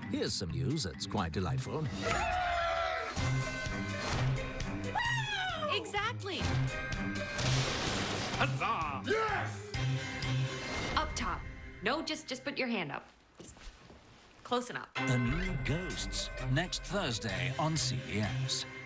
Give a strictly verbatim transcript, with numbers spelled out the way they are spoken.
Here's some news that's quite delightful. Exactly. Huzzah! Yes! Up top. No, just just put your hand up. Just close enough. The new Ghosts, next Thursday on C B S.